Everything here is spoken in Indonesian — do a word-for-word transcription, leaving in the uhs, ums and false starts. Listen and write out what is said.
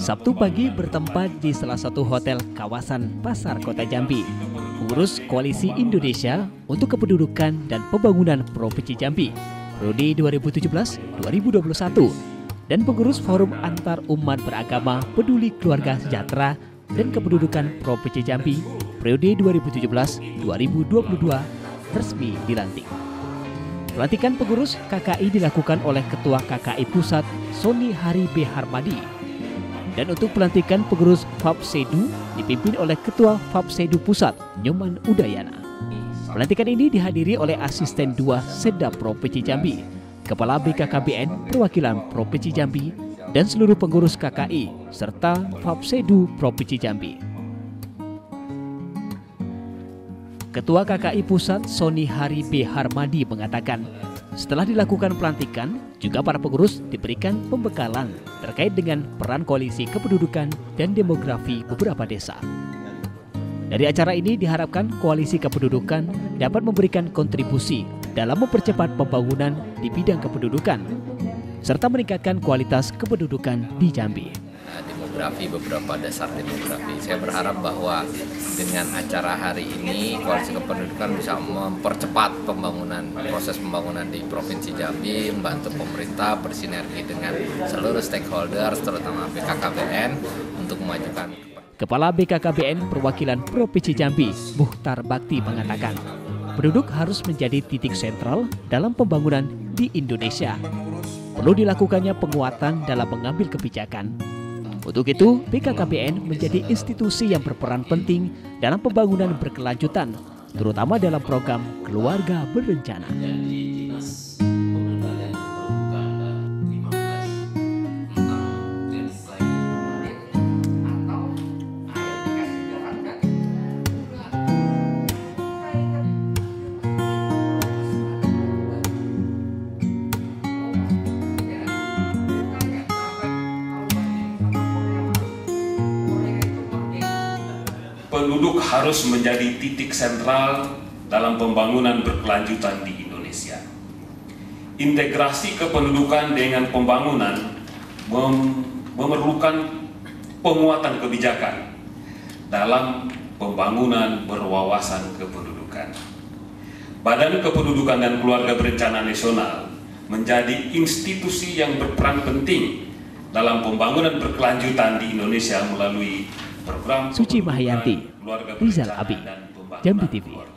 Sabtu pagi bertempat di salah satu hotel kawasan Pasar Kota Jambi. Pengurus Koalisi Indonesia untuk Kependudukan dan Pembangunan Provinsi Jambi periode dua ribu tujuh belas dua ribu dua puluh satu dan pengurus Forum Antar Umat Beragama Peduli Keluarga Sejahtera dan Kependudukan Provinsi Jambi periode dua ribu tujuh belas dua ribu dua puluh dua resmi dilantik. Pelantikan pengurus K K I dilakukan oleh Ketua K K I Pusat Soni Hari B. Harmadi. Dan untuk pelantikan pengurus Fapsedu dipimpin oleh Ketua Fapsedu Pusat Nyoman Udayana. Pelantikan ini dihadiri oleh Asisten dua Setda Provinsi Jambi, Kepala B K K B N Perwakilan Provinsi Jambi, dan seluruh pengurus K K I serta Fapsedu Provinsi Jambi. Ketua K K I Pusat Soni Hari B. Harmadi mengatakan, setelah dilakukan pelantikan, juga para pengurus diberikan pembekalan terkait dengan peran koalisi kependudukan dan demografi beberapa desa. Dari acara ini diharapkan koalisi kependudukan dapat memberikan kontribusi dalam mempercepat pembangunan di bidang kependudukan, serta meningkatkan kualitas kependudukan di Jambi. Demografi, beberapa dasar demografi. Saya berharap bahwa dengan acara hari ini koalisi kependudukan bisa mempercepat pembangunan, proses pembangunan di Provinsi Jambi, membantu pemerintah bersinergi dengan seluruh stakeholders, terutama B K K B N untuk memajukan. Kepala B K K B N Perwakilan Provinsi Jambi, Muhtar Bakti mengatakan, penduduk harus menjadi titik sentral dalam pembangunan di Indonesia. Perlu dilakukannya penguatan dalam mengambil kebijakan. Untuk itu, B K K B N menjadi institusi yang berperan penting dalam pembangunan berkelanjutan, terutama dalam program Keluarga Berencana. Penduduk harus menjadi titik sentral dalam pembangunan berkelanjutan di Indonesia. Integrasi kependudukan dengan pembangunan mem memerlukan penguatan kebijakan dalam pembangunan berwawasan kependudukan. Badan Kependudukan dan Keluarga Berencana Nasional menjadi institusi yang berperan penting dalam pembangunan berkelanjutan di Indonesia melalui program Suci Mahayanti, Rizal Abi, Jambi T V.